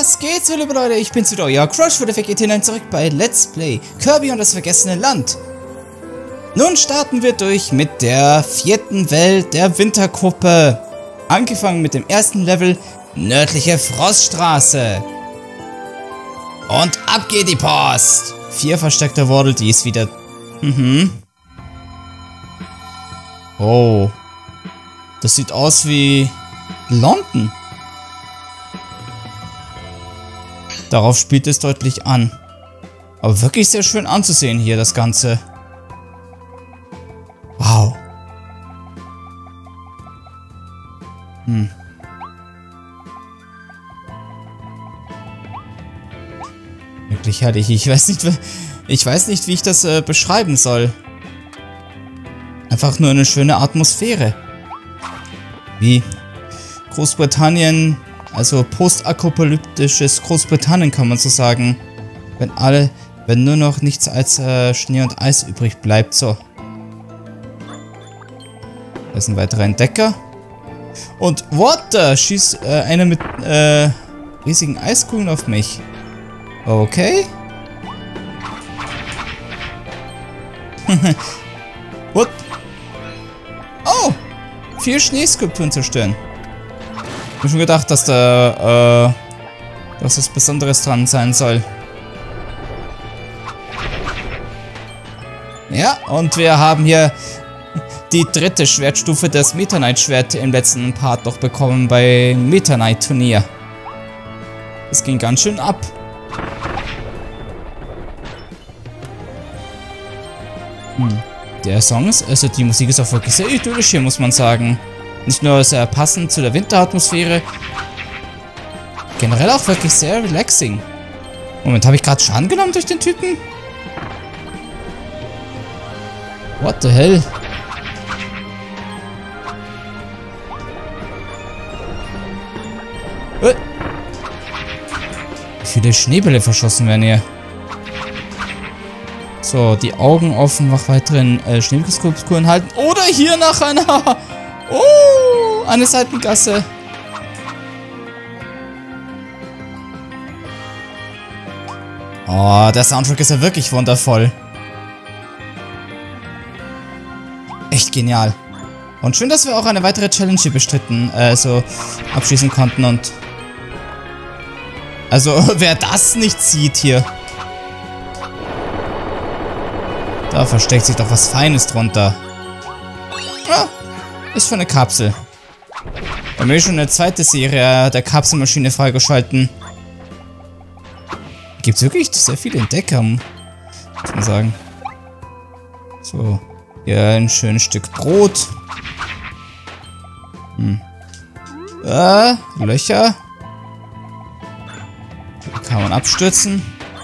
Was geht's, liebe Leute? Ich bin's wieder, euer Crush für geht hinein zurück bei Let's Play Kirby und das vergessene Land. Nun starten wir durch mit der 4. Welt der Winterkuppe. Angefangen mit dem ersten Level, nördliche Froststraße. Und ab geht die Post. 4 versteckte Waddle Dees wieder. Oh. Das sieht aus wie London. Darauf spielt es deutlich an. Aber wirklich sehr schön anzusehen hier, das Ganze. Wow. Wirklich herrlich. Ich weiß nicht, wie ich das beschreiben soll. Einfach nur eine schöne Atmosphäre. Wie Großbritannien, also postapokalyptisches Großbritannien kann man so sagen. Wenn nur noch nichts als Schnee und Eis übrig bleibt. So. Da ist ein weiterer Entdecker. Und what the? Schießt einer mit riesigen Eiskugeln auf mich. Okay. What? Oh! 4 Schneeskulpturen zerstören. Ich hab schon gedacht, dass da dass was Besonderes dran sein soll. Ja, und wir haben hier die 3. Schwertstufe des Meta Knight Schwert im letzten Part noch bekommen beim Meta Knight Turnier. Das ging ganz schön ab. Der Song ist, also die Musik ist auch wirklich sehr idyllisch hier, muss man sagen. Nicht nur sehr passend zu der Winteratmosphäre, generell auch wirklich sehr relaxing. Moment, habe ich gerade Schaden genommen durch den Typen? What the hell? Wie viele Schneebälle verschossen werden hier? So, die Augen offen, noch weiteren Schneeskulpturen halten. Oder hier nach einer... Oh, eine Seitengasse. Oh, der Soundtrack ist ja wirklich wundervoll. Echt genial. Und schön, dass wir auch eine weitere Challenge hier bestritten, abschließen konnten und... Also, wer das nicht sieht hier... Da versteckt sich doch was Feines drunter. Ah, ist für eine Kapsel. Wir haben schon eine zweite Serie der Kapselmaschine freigeschalten. Gibt es wirklich sehr viele Entdecker, muss man sagen. So, hier ein schönes Stück Brot. Löcher. Hier kann man abstürzen.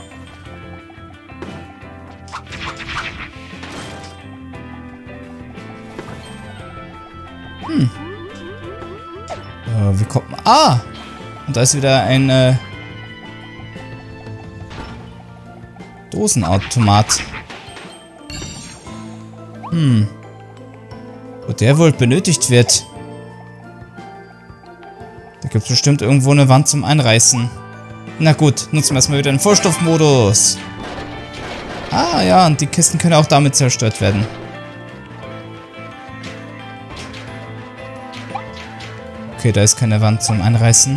Wie kommt man... Ah! Und da ist wieder ein Dosenautomat. Wo der wohl benötigt wird. Da gibt es bestimmt irgendwo eine Wand zum Einreißen. Na gut, nutzen wir erstmal wieder den Vorstoffmodus. Ah ja, und die Kisten können auch damit zerstört werden. Okay, da ist keine Wand zum Einreißen.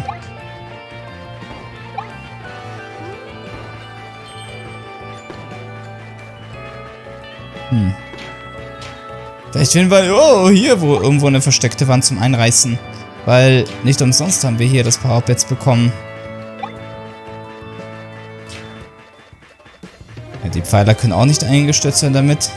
Vielleicht finden wir, oh, hier wo irgendwo eine versteckte Wand zum Einreißen. Weil nicht umsonst haben wir hier das Power-Up jetzt bekommen. Ja, die Pfeiler können auch nicht eingestürzt werden damit.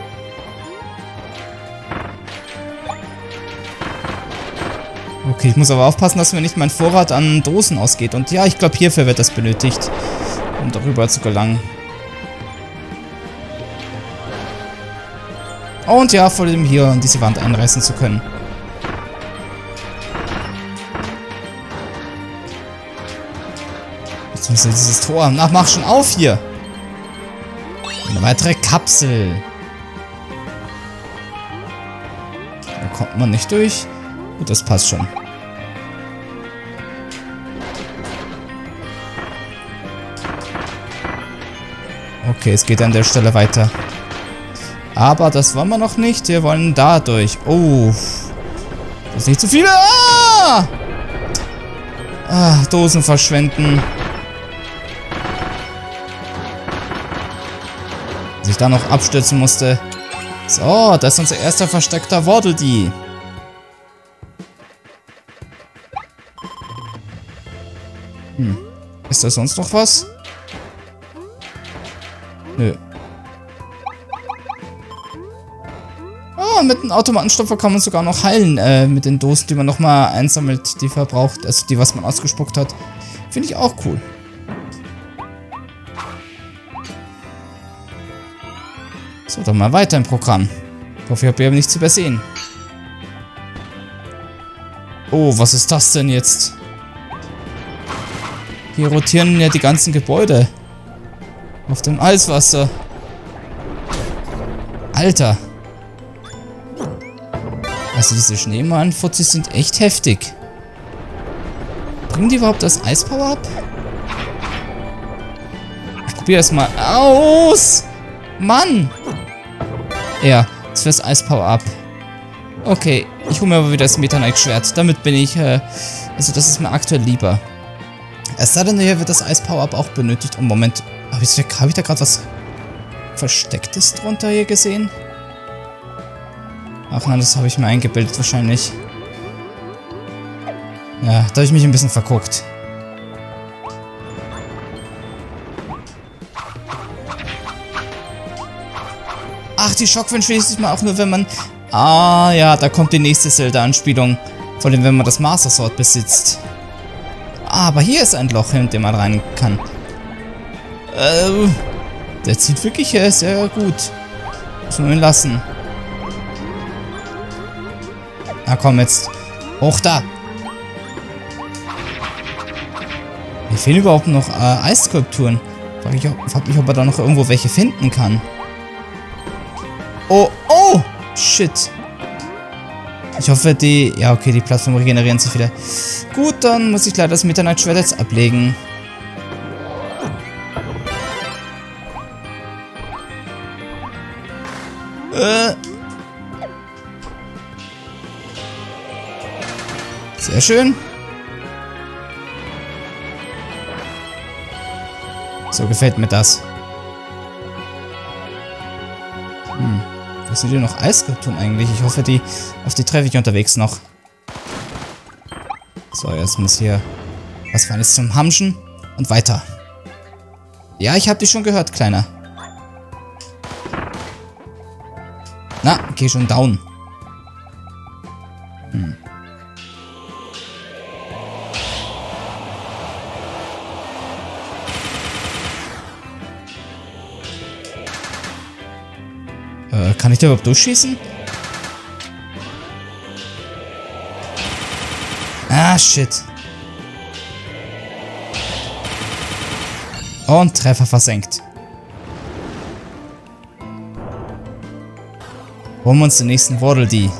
Okay, ich muss aber aufpassen, dass mir nicht mein Vorrat an Dosen ausgeht. Und ja, ich glaube, hierfür wird das benötigt, um darüber zu gelangen. Und ja, vor allem hier diese Wand einreißen zu können. Beziehungsweise dieses Tor. Ach, mach schon auf hier! Eine weitere Kapsel. Da kommt man nicht durch. Gut, das passt schon. Okay, es geht an der Stelle weiter. Aber das wollen wir noch nicht. Wir wollen da durch. Oh. Das ist nicht zu viele. Ah! Ah, Dosen verschwenden. Dass ich da noch abstürzen musste. So, das ist unser erster versteckter Waddle Dee. Ist da sonst noch was? Nö. Oh, mit einem Automatenstopfer kann man sogar noch heilen, mit den Dosen, die man nochmal einsammelt, die verbraucht, also die, was man ausgespuckt hat. Finde ich auch cool. So, dann mal weiter im Programm. Ich hoffe, ich habe hier nichts übersehen. Oh, was ist das denn jetzt? Hier rotieren ja die ganzen Gebäude. Auf dem Eiswasser. Alter. Also diese Schneemann-Fuzis sind echt heftig. Bringen die überhaupt das Eispower ab? Ich probiere es mal aus. Mann. Ja, jetzt fürs Eispower ab. Okay, ich hole mir aber wieder das Meta Knight-Schwert. Damit bin ich, also das ist mir aktuell lieber. Es sei denn, hier wird das Eis-Power-Up auch benötigt. Und Moment, habe ich da gerade was Verstecktes drunter hier gesehen? Ach nein, das habe ich mir eingebildet wahrscheinlich. Ja, da habe ich mich ein bisschen verguckt. Ach, die Schockwellen schließt man auch nur, wenn man... Ah, ja, da kommt die nächste Zelda-Anspielung. Vor allem, wenn man das Master Sword besitzt. Ah, aber hier ist ein Loch, in dem man rein kann. Der zieht wirklich sehr gut. Muss man ihn lassen. Na komm jetzt. Hoch da. Mir fehlen überhaupt noch Eisskulpturen. Frag mich, ob er da noch irgendwo welche finden kann. Oh, oh! Shit. Ich hoffe, die... Ja, okay, die Plattformen regenerieren sich wieder. Gut, dann muss ich leider das Meta Knight-Schwert jetzt ablegen. Sehr schön. So gefällt mir das. Was sind hier noch Eisskulpturen eigentlich? Ich hoffe, auf die treffe ich unterwegs noch. So, jetzt muss hier was Feines zum Hamschen und weiter. Ja, ich habe dich schon gehört, Kleiner. Na, geh schon down. Kann ich da überhaupt durchschießen? Ah, shit. Und Treffer versenkt. Holen wir uns den nächsten Waddle Dee.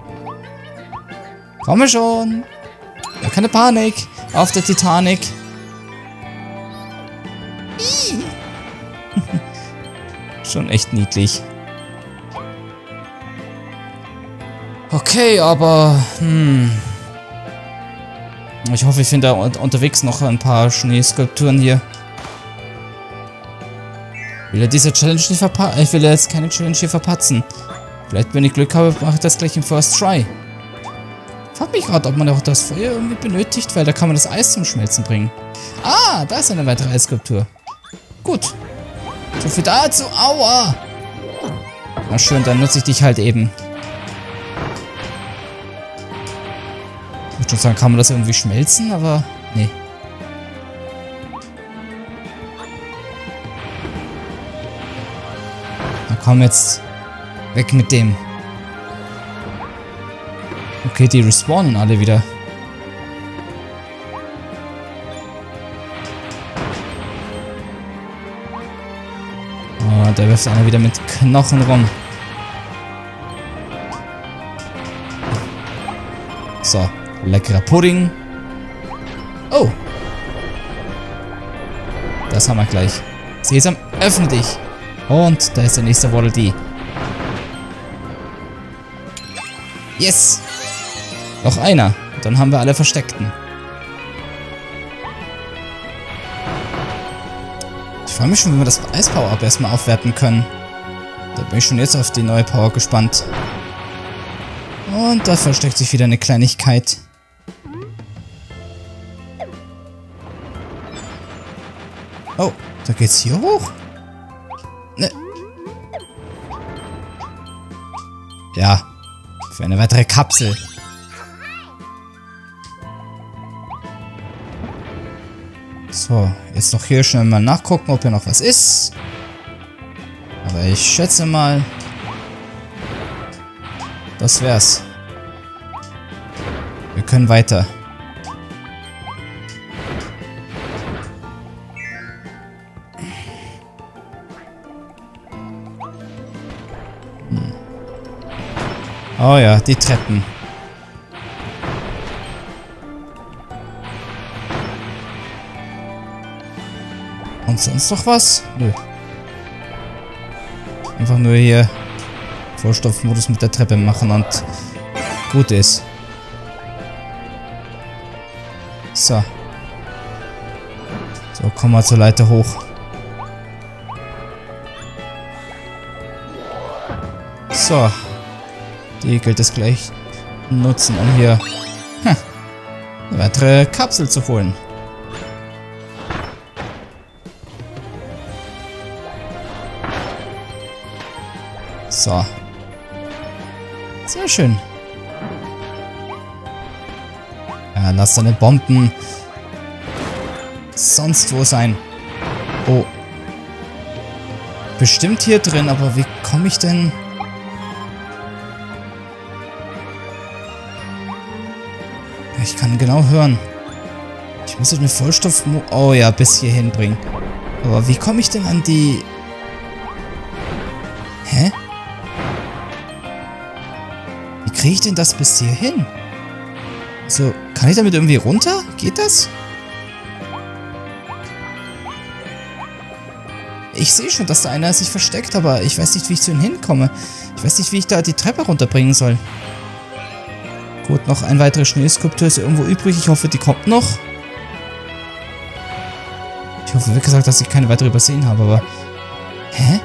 Komm schon. Ja, keine Panik. Auf der Titanic. Schon echt niedlich. Okay, aber... Ich hoffe, ich finde da unterwegs noch ein paar Schneeskulpturen hier. Ich will ja diese Challenge nicht verpatzen. Ich will ja jetzt keine Challenge hier verpatzen. Vielleicht, wenn ich Glück habe, mache ich das gleich im First Try. Frag mich gerade, ob man auch das Feuer irgendwie benötigt, weil da kann man das Eis zum Schmelzen bringen. Ah, da ist eine weitere Eisskulptur. Gut. So viel dazu. Aua! Na schön, dann nutze ich dich halt eben. Ich würde schon sagen, kann man das irgendwie schmelzen, aber nee. Na komm jetzt. Weg mit dem. Okay, die respawnen alle wieder. Oh, da wirft einer wieder mit Knochen rum. So, leckerer Pudding. Oh. Das haben wir gleich. Sesam, öffne dich. Und da ist der nächste Waddle Dee. Yes! Noch einer. Dann haben wir alle Versteckten. Ich freue mich schon, wenn wir das Eispower-Up erstmal aufwerten können. Da bin ich schon jetzt auf die neue Power gespannt. Und da versteckt sich wieder eine Kleinigkeit. Oh, da geht's hier hoch? Ne. Ja, für eine weitere Kapsel. So, jetzt noch hier schnell mal nachgucken, ob hier noch was ist. Aber ich schätze mal, das wär's. Wir können weiter. Oh ja, die Treppen. Und sonst noch was? Nö. Einfach nur hier Vollstoffmodus mit der Treppe machen und gut ist. So. So, komm mal zur Leiter hoch. So. Die gilt es gleich nutzen, um hier eine weitere Kapsel zu holen. So. Sehr schön. Ja, lass deine Bomben sonst wo sein. Oh. Bestimmt hier drin, aber wie komme ich denn... Ich kann genau hören. Ich muss eine Vollstoff... Oh ja, bis hierhin bringen. Aber wie komme ich denn an die... Hä? Wie kriege ich denn das bis hierhin? So, kann ich damit irgendwie runter? Geht das? Ich sehe schon, dass da einer sich versteckt, aber ich weiß nicht, wie ich zu ihm hinkomme. Ich weiß nicht, wie ich da die Treppe runterbringen soll. Gut, noch ein weiteres Schneeskulptur ist irgendwo übrig. Ich hoffe, die kommt noch. Ich hoffe, wie gesagt, dass ich keine weitere übersehen habe, aber... Hä?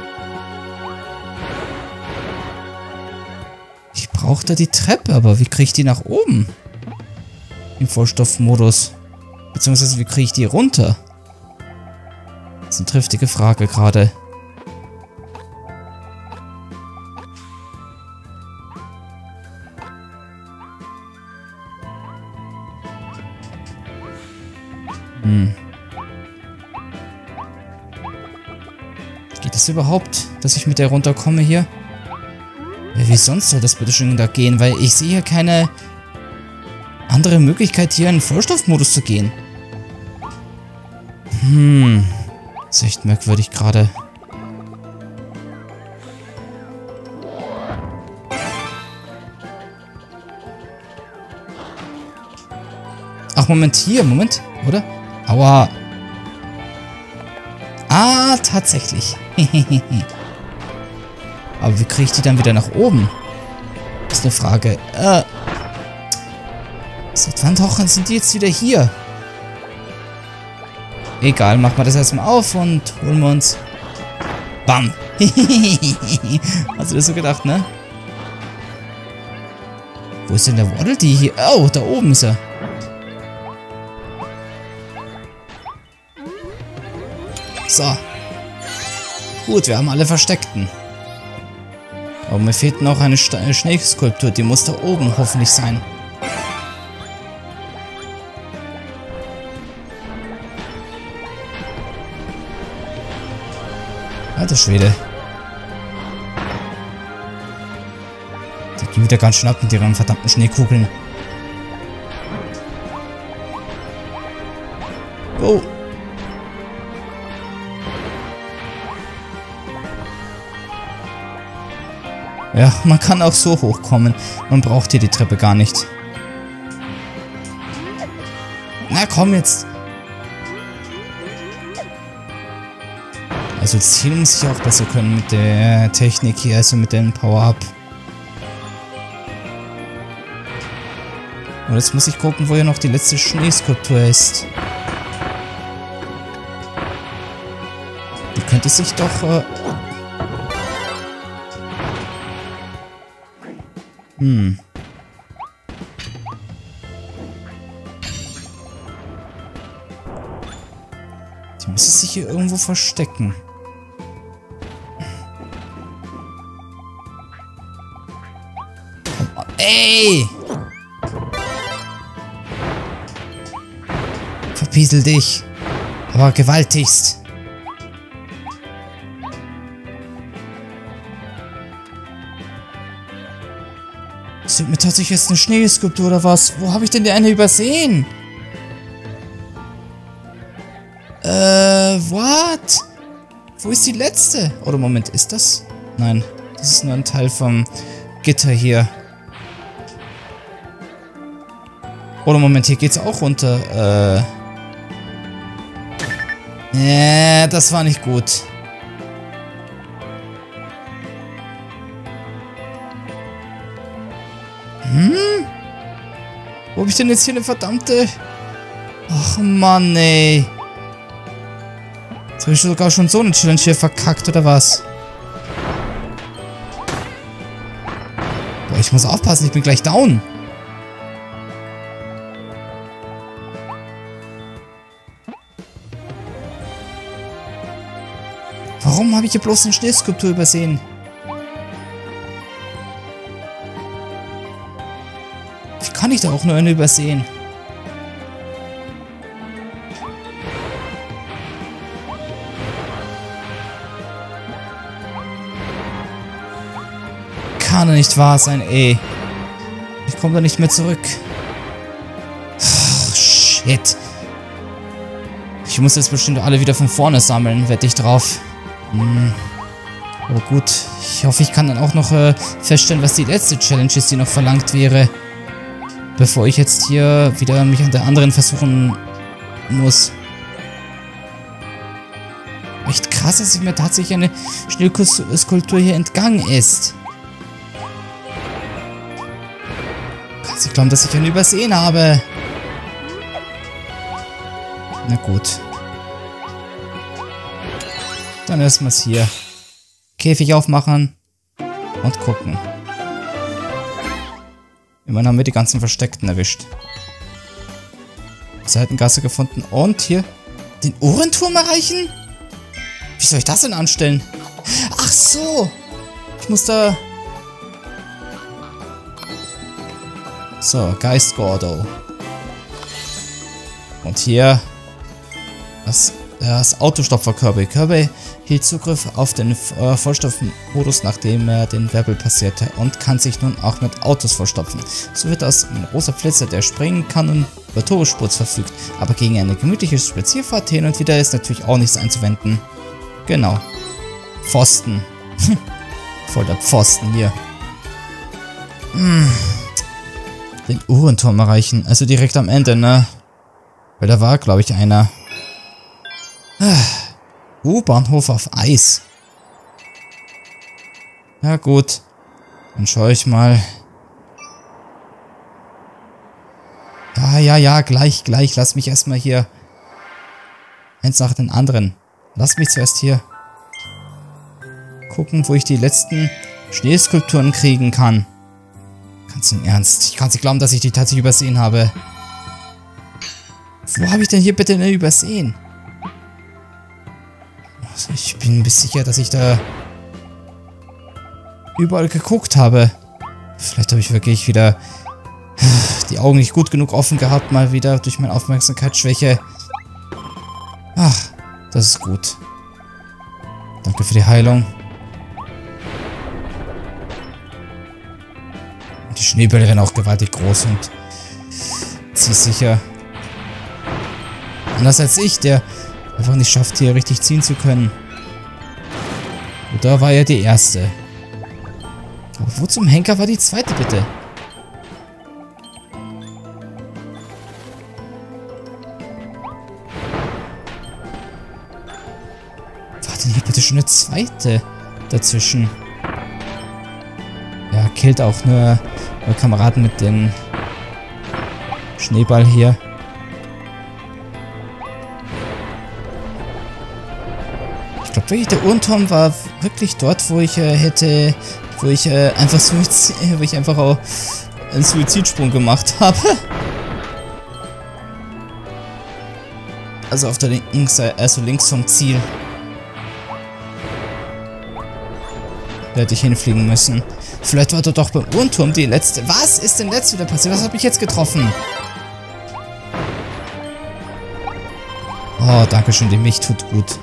Ich brauche da die Treppe, aber wie kriege ich die nach oben? Im Vollstoffmodus. Beziehungsweise, wie kriege ich die runter? Das ist eine triftige Frage gerade. Geht das überhaupt, dass ich mit der runterkomme hier? Ja, wie sonst soll das bitte schön da gehen? Weil ich sehe hier keine andere Möglichkeit, hier in den Vollstoffmodus zu gehen. Das ist echt merkwürdig gerade. Ach, Moment, hier, Moment, oder? Aua. Ah, tatsächlich. Aber wie kriege ich die dann wieder nach oben? Das ist eine Frage. Seit wann tauchen sind die jetzt wieder hier? Egal, machen wir das erstmal auf und holen wir uns. Bam. Hast du das so gedacht, ne? Wo ist denn der Waddle Dee hier? Oh, da oben ist er. So. Gut, wir haben alle Versteckten. Aber mir fehlt noch eine Schneeskulptur. Die muss da oben hoffentlich sein. Alter Schwede. Die gehen wieder ganz schön ab mit ihren verdammten Schneekugeln. Oh. Ja, man kann auch so hochkommen. Man braucht hier die Treppe gar nicht. Na komm jetzt. Also das Ziel muss ich auch besser können mit der Technik hier, also mit dem Power-Up. Und jetzt muss ich gucken, wo ja noch die letzte Schneeskulptur ist. Die könnte sich doch... Die müsste sich hier irgendwo verstecken. Oh, ey! Verpiesel dich. Aber gewaltigst. Sind mir tatsächlich jetzt eine Schneeskulptur oder was? Wo habe ich denn die eine übersehen? What? Wo ist die letzte? Oder Moment, ist das? Nein, das ist nur ein Teil vom Gitter hier. Oder Moment, hier geht's auch runter. Das war nicht gut. Wo hab ich denn jetzt hier eine verdammte... Ach Mann, ey. Jetzt habe ich sogar schon so eine Challenge hier verkackt, oder was? Boah, ich muss aufpassen, ich bin gleich down. Warum habe ich hier bloß eine Schneeskulptur übersehen? Wie kann ich da auch nur eine übersehen? Kann doch nicht wahr sein, ey. Ich komme da nicht mehr zurück. Oh, shit. Ich muss jetzt bestimmt alle wieder von vorne sammeln, wette ich drauf. Aber gut, ich hoffe, ich kann dann auch noch feststellen, was die letzte Challenge ist, die noch verlangt wäre. Bevor ich jetzt hier wieder mich an der anderen versuchen muss. Echt krass, dass mir tatsächlich eine Schneeskulptur hier entgangen ist. Kannst du glauben, dass ich einen übersehen habe? Na gut. Dann erstmals hier. Käfig aufmachen. Und gucken. Immerhin haben wir die ganzen Versteckten erwischt. Seitengasse gefunden. Und hier den Uhrenturm erreichen? Wie soll ich das denn anstellen? Ach so. Ich muss da... So, Geist Gordo. Und hier das Autostopfer Kirby. Kirby hielt Zugriff auf den Vollstoffmodus, nachdem er den Wirbel passierte und kann sich nun auch mit Autos vollstopfen. So wird aus ein großer Flitzer, der springen kann und über Turbospurz verfügt. Aber gegen eine gemütliche Spazierfahrt hin und wieder ist natürlich auch nichts einzuwenden. Genau. Pfosten. Voll der Pfosten hier. Den Uhrenturm erreichen. Also direkt am Ende, ne? Weil da war, glaube ich, einer. U-Bahnhof auf Eis. Ja gut. Dann schaue ich mal. Ja, gleich. Lass mich erstmal hier. Eins nach dem anderen. Lass mich zuerst hier gucken, wo ich die letzten Schneeskulpturen kriegen kann. Ganz im Ernst. Ich kann nicht glauben, dass ich die tatsächlich übersehen habe. Wo habe ich denn hier bitte denn übersehen? Also ich bin mir sicher, dass ich da überall geguckt habe. Vielleicht habe ich wirklich wieder die Augen nicht gut genug offen gehabt, mal wieder durch meine Aufmerksamkeitsschwäche. Ach, das ist gut. Danke für die Heilung. Die Schneebälle werden auch gewaltig groß und zielsicher. Anders als ich, der einfach nicht schafft, hier richtig ziehen zu können. Und da war ja die erste. Aber wo zum Henker war die zweite, bitte? War denn hier bitte schon eine zweite dazwischen. Ja, killt auch nur Kameraden mit dem Schneeball hier. Ich glaube wirklich, der Uhrenturm war wirklich dort, wo ich einfach auch einen Suizidsprung gemacht habe. Also auf der linken Seite, also links vom Ziel. Da hätte ich hinfliegen müssen. Vielleicht war dort doch beim Uhrenturm die letzte. Was ist denn jetzt wieder passiert? Was habe ich jetzt getroffen? Oh, danke schön, die Milch tut gut.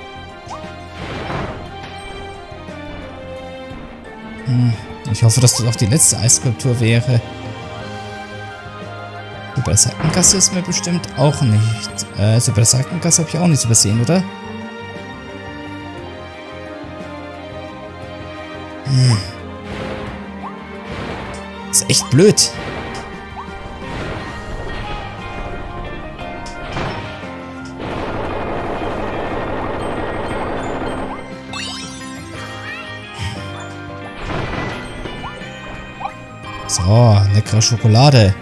Ich hoffe, dass das auch die letzte Eisskulptur wäre. Über der Seitengasse ist mir bestimmt auch nicht. Also über der Seitengasse habe ich auch nichts übersehen, oder? Ist echt blöd. So, leckere Schokolade.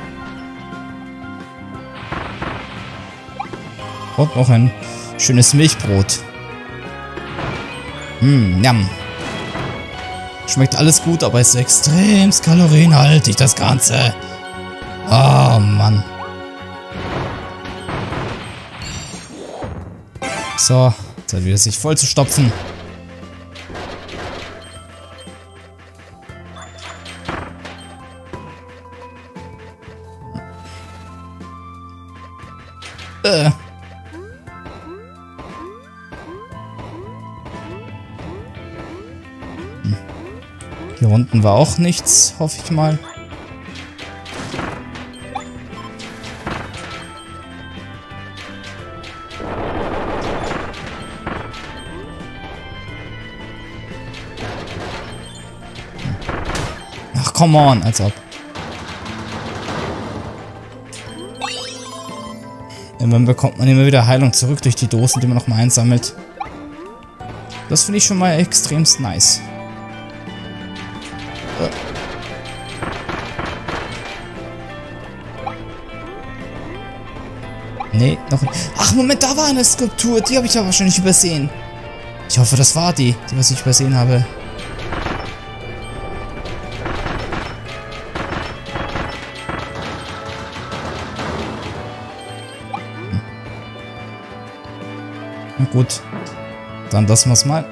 Und noch ein schönes Milchbrot. Njam. Schmeckt alles gut, aber ist extrem kalorienhaltig, das Ganze. Oh, Mann. So, Zeit wieder sich voll zu stopfen. Hier unten war auch nichts, hoffe ich mal. Ach, come on, als ob. Immerhin bekommt man immer wieder Heilung zurück durch die Dosen, die man nochmal einsammelt. Das finde ich schon mal extremst nice. Nee, noch nicht. Ach, Moment, da war eine Skulptur. Die habe ich ja wahrscheinlich übersehen. Ich hoffe, das war die, was ich übersehen habe. Na gut. Dann lassen wir es mal.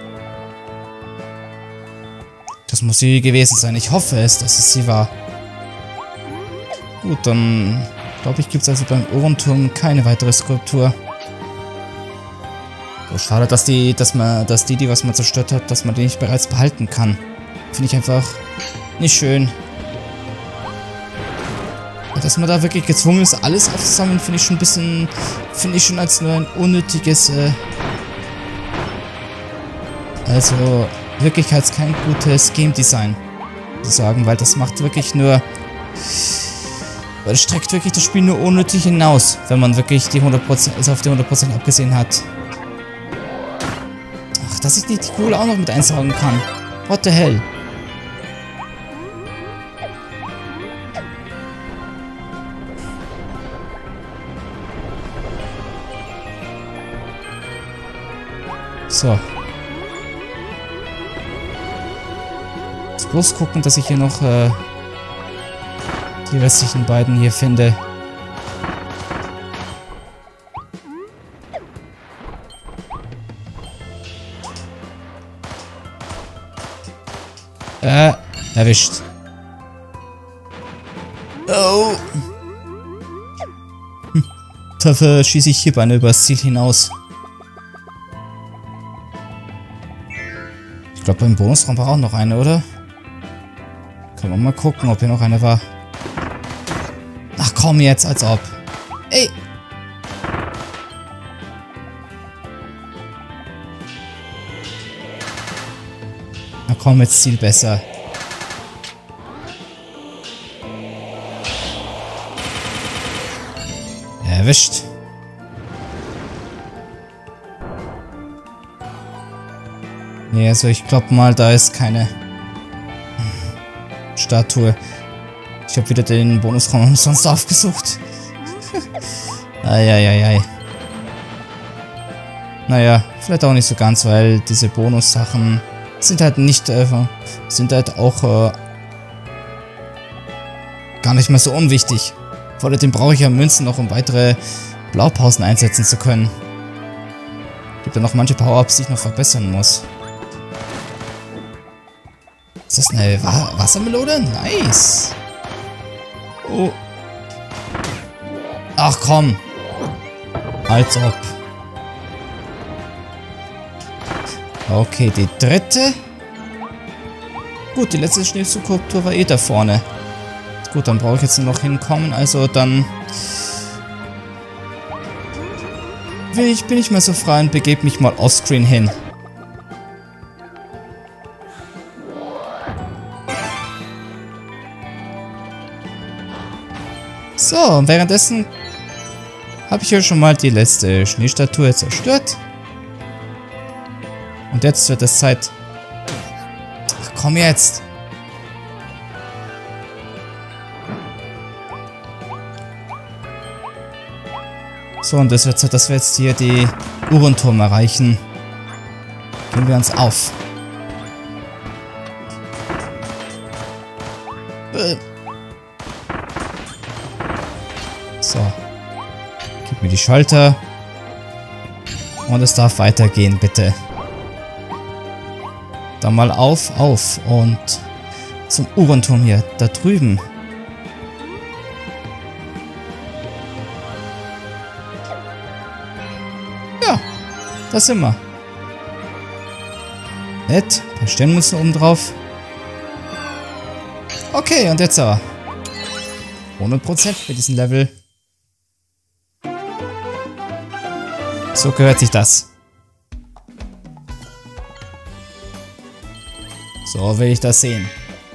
Das muss sie gewesen sein. Ich hoffe es, dass es sie war. Gut, dann glaube ich, gibt es also beim Uhrenturm keine weitere Skulptur. So, schade, dass die, was man zerstört hat, dass man die nicht bereits behalten kann. Finde ich einfach nicht schön. Dass man da wirklich gezwungen ist, alles aufzusammeln, finde ich schon ein bisschen, finde ich schon als nur ein unnötiges, also wirklich als kein gutes Game Design, zu sagen, weil das macht wirklich nur, weil es streckt wirklich das Spiel nur unnötig hinaus, wenn man wirklich die 100%, also auf die 100% abgesehen hat. Ach, dass ich nicht die Kohle auch noch mit einsaugen kann. What the hell? So. Jetzt bloß gucken, dass ich hier noch die restlichen beiden hier finde. Erwischt. Oh. Dafür schieße ich hier beinahe übers Ziel hinaus. Ich glaube, beim Bonusraum war auch noch eine, oder? Können wir mal gucken, ob hier noch eine war. Ach komm jetzt, als ob. Ey! Na komm, jetzt Ziel besser. Erwischt. Nee, also ich glaube mal, da ist keine Statue. Ich habe wieder den Bonusraum umsonst aufgesucht. Eieiei. Naja, vielleicht auch nicht so ganz, weil diese Bonussachen sind halt nicht, sind halt auch gar nicht mehr so unwichtig. Vor allem brauche ich ja Münzen noch, um weitere Blaupausen einsetzen zu können. Gibt ja noch manche Power-Ups, die ich noch verbessern muss. Ist das eine Wassermelone? Nice. Oh. Ach komm. Als ob. Okay, die dritte. Gut, die letzte Schneeskulptur war eh da vorne. Gut, dann brauche ich jetzt nur noch hinkommen. Also dann bin ich mal so frei und begebe mich mal offscreen hin. So, und währenddessen habe ich ja schon mal die letzte Schneestatue zerstört. Und jetzt wird es Zeit. Ach, komm jetzt. So, und es wird Zeit, dass wir jetzt hier die Uhrenturm erreichen. Gehen wir uns auf. So. Gib mir die Schalter. Und es darf weitergehen, bitte. Dann mal auf und zum Uhrenturm hier, da drüben. Ja, da sind wir. Nett, ein paar Sternmünzen oben drauf. Okay, und jetzt aber. 100% für diesen Level. So gehört sich das. So will ich das sehen.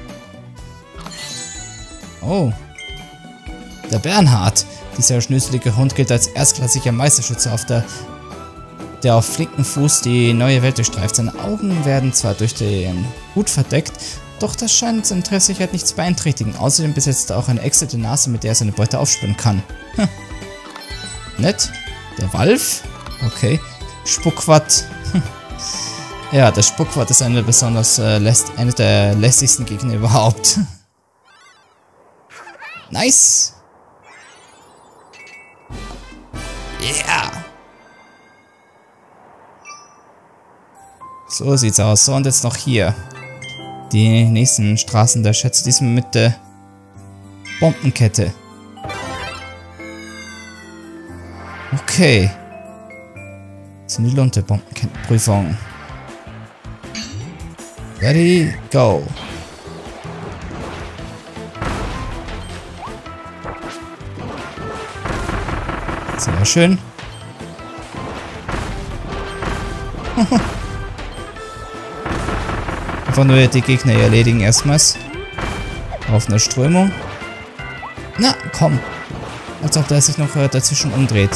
Oh. Der Bernhard. Dieser schnöselige Hund gilt als erstklassiger Meisterschütze, der auf flinken Fuß die neue Welt durchstreift. Seine Augen werden zwar durch den Hut verdeckt, doch das scheint seine Treffsicherheit nichts beeinträchtigen. Außerdem besitzt er auch eine exzellente Nase, mit der er seine Beute aufspüren kann. Hm. Nett. Der Walf. Okay. Spuckwart. Ja, der Spuckwart ist eine der lästigsten Gegner überhaupt. Nice. Yeah. So sieht's aus. So, und jetzt noch hier. Die nächsten Straßen der Schätze. Diesmal mit der Bombenkette. Okay. Das sind die Lunte Bombenkettenprüfung. Ready, go. Sehr schön. Einfach nur die Gegner erledigen erstmals. Auf eine Strömung. Na, komm. Als ob der sich noch dazwischen umdreht.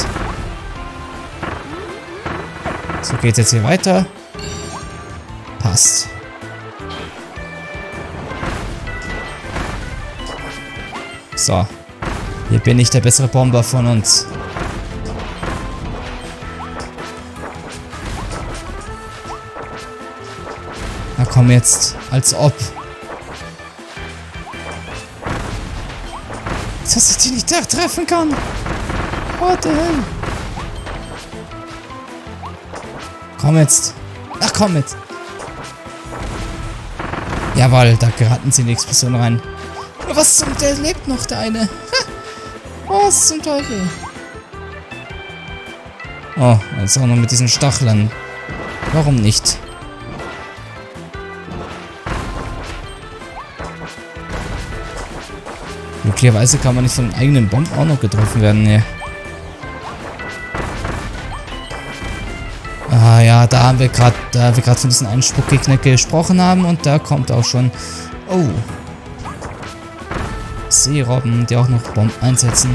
So geht's jetzt hier weiter. Passt. So. Hier bin ich der bessere Bomber von uns. Na komm jetzt. Als ob. Dass ich die nicht treffen kann. What the hell? Komm jetzt. Ach komm jetzt. Jawohl, da geraten sie in die Explosion rein. Was zum... Der lebt noch, der eine. Was zum Teufel? Oh, jetzt auch noch mit diesen Stacheln. Warum nicht? Möglicherweise kann man nicht von eigenen Bomben auch noch getroffen werden, ne? Ah ja, da wir gerade von diesen einen Spuckgegner gesprochen haben und da kommt auch schon... Oh. Seerobben, die auch noch Bomben einsetzen.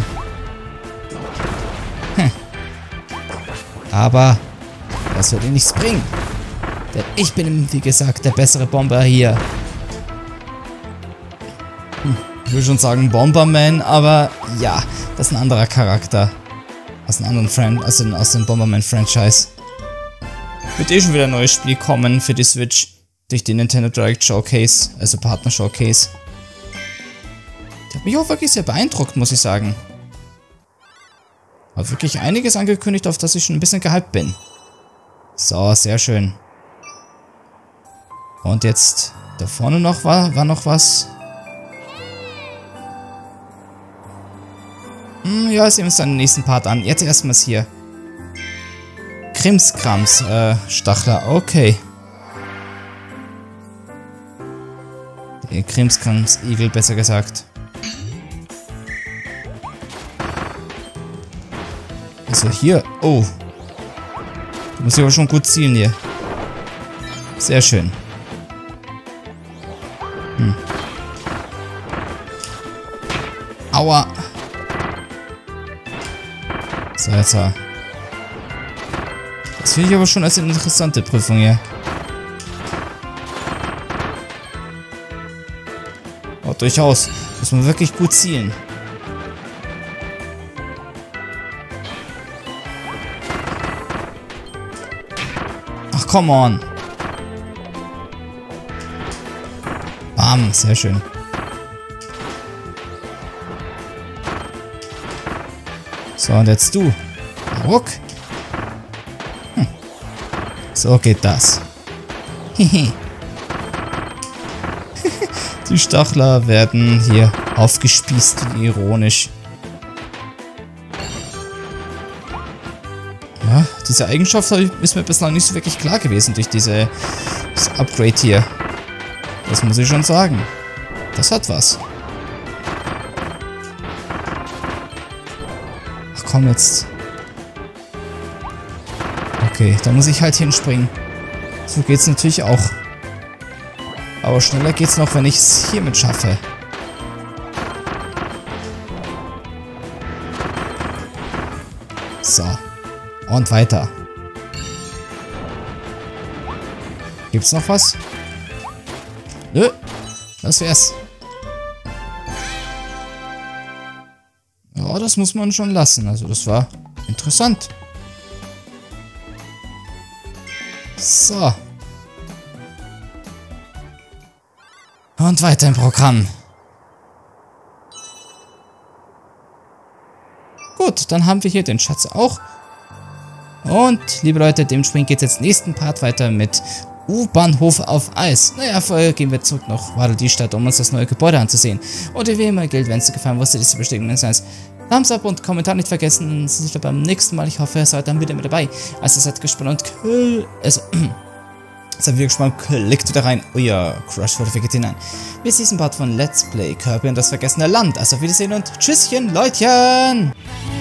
Hm. Aber das wird ihnen nichts bringen. Denn ich bin, wie gesagt, der bessere Bomber hier. Ich will schon sagen Bomberman, aber ja, das ist ein anderer Charakter. Aus einem anderen aus dem Bomberman-Franchise. Wird eh schon wieder ein neues Spiel kommen für die Switch. Durch die Nintendo Direct Showcase, also Partner Showcase. Die hat mich auch wirklich sehr beeindruckt, muss ich sagen. Hat wirklich einiges angekündigt, auf das ich schon ein bisschen gehypt bin. So, sehr schön. Und jetzt, da vorne noch war noch was. Ja, sehen wir uns dann den nächsten Part an. Jetzt erstmals hier. Krimskrams, Stachler, okay. Der Krimskrams-Igel, besser gesagt. Also hier, oh. Da muss ich aber schon gut zielen hier. Sehr schön. Aua. So, jetzt war. Das finde ich aber schon als eine interessante Prüfung hier. Oh, durchaus. Muss man wirklich gut zielen. Ach, come on. Bam, sehr schön. So, und jetzt du. Ruck. So geht das. Die Stachler werden hier aufgespießt, ironisch. Ja, diese Eigenschaft ist mir bislang nicht so wirklich klar gewesen durch das Upgrade hier. Das muss ich schon sagen. Das hat was. Ach komm jetzt. Okay, da muss ich halt hinspringen. So geht's natürlich auch. Aber schneller geht's noch, wenn ich es hiermit schaffe. So. Und weiter. Gibt's noch was? Nö. Das wär's. Ja, das muss man schon lassen. Also das war interessant. So. Und weiter im Programm. Gut, dann haben wir hier den Schatz auch. Und, liebe Leute, dementsprechend geht es jetzt nächsten Part weiter mit U-Bahnhof auf Eis. Naja, vorher gehen wir zurück nach Waddle-Dee-Stadt, um uns das neue Gebäude anzusehen. Und wie immer gilt, wenn es dir gefallen hat, diese Bestätigung sein. Thumbs up und Kommentar nicht vergessen. Sie sind beim nächsten Mal. Ich hoffe, ihr seid dann wieder mit dabei. Also seid gespannt und seid wieder gespannt. Klickt wieder rein. Euer Crush for the Vegetarian. Bis diesen Part von Let's Play Kirby und das vergessene Land. Also auf Wiedersehen und Tschüsschen, Leutchen!